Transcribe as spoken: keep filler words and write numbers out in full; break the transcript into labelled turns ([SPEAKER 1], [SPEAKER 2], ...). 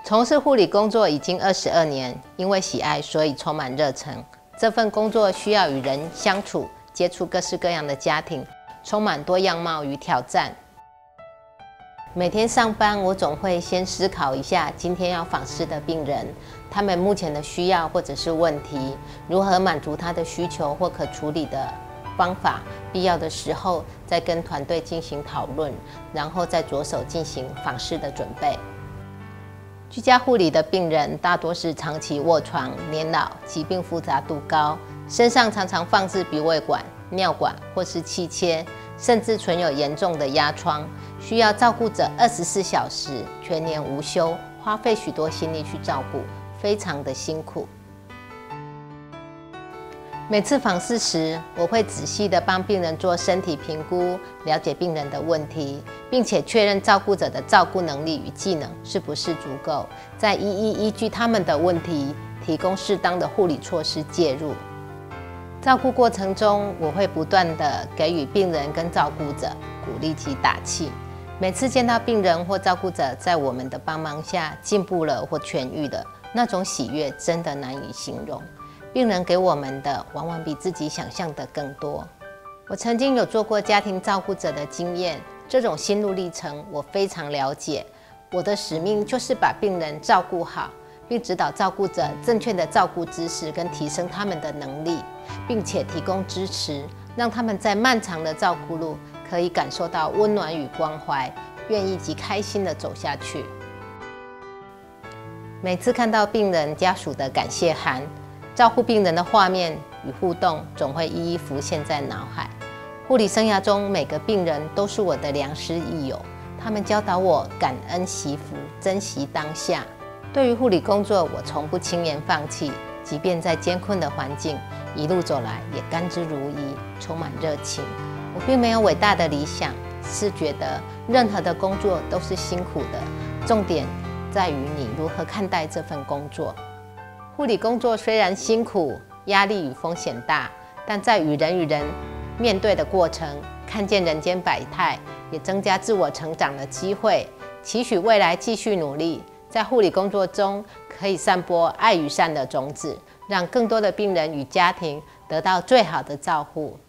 [SPEAKER 1] 从事护理工作已经二十二年，因为喜爱，所以充满热忱。这份工作需要与人相处，接触各式各样的家庭，充满多样貌与挑战。每天上班，我总会先思考一下今天要访视的病人，他们目前的需要或者是问题，如何满足他的需求或可处理的方法，必要的时候再跟团队进行讨论，然后再着手进行访视的准备。居家护理的病人大多是长期卧床、年老、疾病复杂度高，身上常常放置鼻胃管、尿管或是气切，甚至存有严重的压疮，需要照顾者二十四小时全年无休，花费许多心力去照顾，非常的辛苦。每次访视时，我会仔细地帮病人做身体评估，了解病人的问题，并且确认照顾者的照顾能力与技能是不是足够，再一一依据他们的问题，提供适当的护理措施介入。照顾过程中，我会不断地给予病人跟照顾者鼓励及打气。每次见到病人或照顾者在我们的帮忙下进步了或痊愈了，那种喜悦真的难以形容。病人给我们的往往比自己想象的更多。我曾经有做过家庭照顾者的经验，这种心路历程我非常了解。我的使命就是把病人照顾好，并指导照顾者正确的照顾知识跟提升他们的能力，并且提供支持，让他们在漫长的照顾路可以感受到温暖与关怀，愿意及开心的走下去。每次看到病人家属的感谢函，照顾病人的画面与互动总会一一浮现在脑海。护理生涯中，每个病人都是我的良师益友，他们教导我感恩惜福，珍惜当下。对于护理工作，我从不轻言放弃，即便在艰困的环境，一路走来也甘之如饴，充满热情。我并没有伟大的理想，是觉得任何的工作都是辛苦的，重点在于你如何看待这份工作。护理工作虽然辛苦、压力与风险大，但在与人与人面对的过程，看见人间百态，也增加自我成长的机会。期许未来继续努力，在护理工作中可以散播爱与善的种子，让更多的病人与家庭得到最好的照护。